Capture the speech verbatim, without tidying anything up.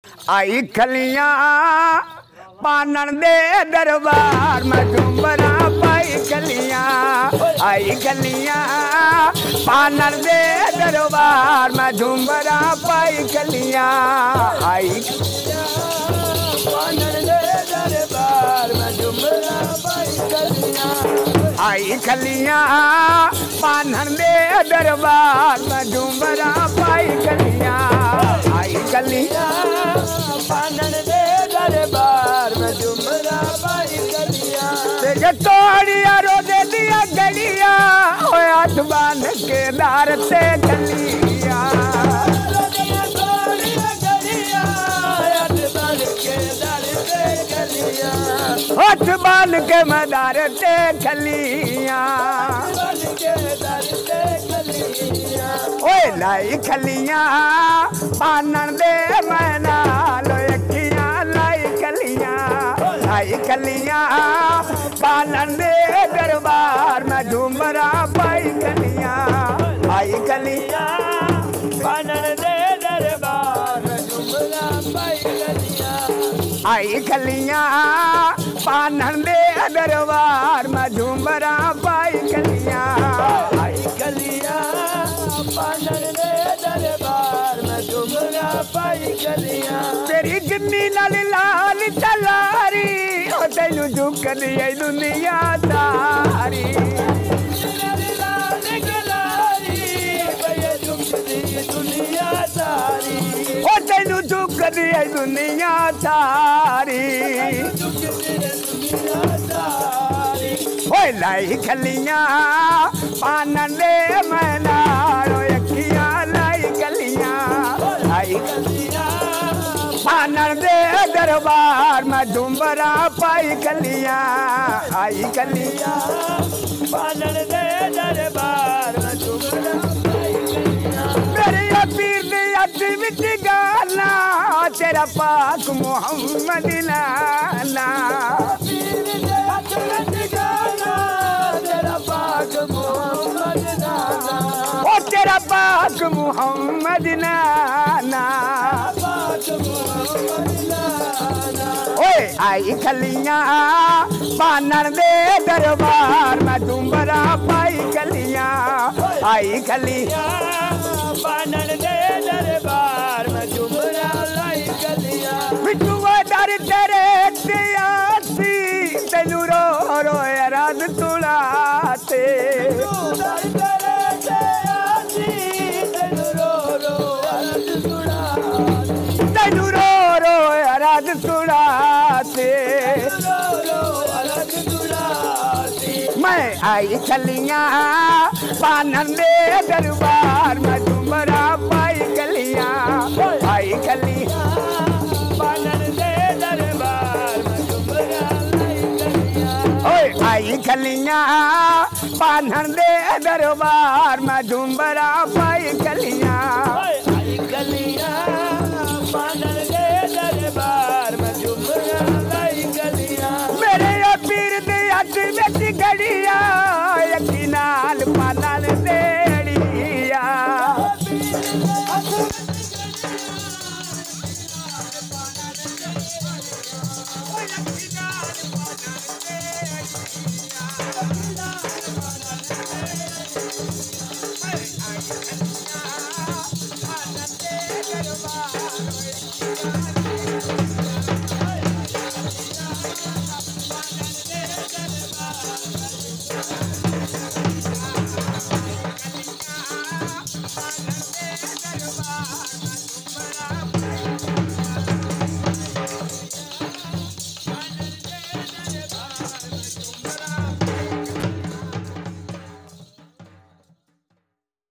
आई खलियां पानन दे दरबार में झुंबरा पाई खलियां। आई खलियां पानन दे दरबार में झुंबरा पाई खलियां। आई पानन दे दरबार में झुंबरा पाई खलियां। आई खलियां पानन दे दरबार में झुंबरा पाई खलियां। आई खलियां पानन दे दरबार में झुंबरा पाई खलियां। तेरे तोड़िया रोजे दिया गलिया ओए हाथ बांध के दार ते गलिया। हाथ बांध के मदार ते खलियां। ओए लाई खलियां पानन दे मैना लो अखियां लाई खलियां। लाई खलियां पानन दे दरबार में झुंबरा पाई खलियां। आई खलियां पानन दे दरबार में झुंबरा पाई खलियां। आई खलियां पानन दे दरबार में झुंबरा पाई खलियां। आई खलियां पानन दे दरबार में झुंबरा पाई खलियां। तेरी गिन्नी नाल लाल तलारी ओ तैनू झुक दी दुनिया तारी। ओ तैनू झुक दी दुनिया तारी। ओए लाई खलियां पानन दे मैना लो अखियां लाई खलियां। लाई खलियां पानन दे दरबार में झुंबरा पाई खलियां। आई खलियां पानन दे दरबार में झुंबरा पाई खलियां। मेरे पीर दे अज विच गाना तेरा पाक मुहम्मद लाना। ओ तेरा पाक मुहम्मद नाना। ओए आई खलियां पानन दे दरबार में झुंबरा पाई खलियां। आई खलियां पानन दे दरबार में झुंबरा लाई खलियां। बिटुआ दर तेरे ते आसी तैनू रो रो रात तुलाते। तैनू रो रो रात तुलाते। मैं आई खलियां पानन दे दरबार में झुंबरा पाई खलियां। आई खलियां पानन दे दरबार में झुंबरा लाई खलियां। ओए आई खलियां पानन दे दरबार में झुंबरा पाई खलियां। आई खलियां पानन दे दरबार में झुंबरा लाई खलियां। मेरे पीर दे अज विच गड़िया यकीनाल पानन देड़िया।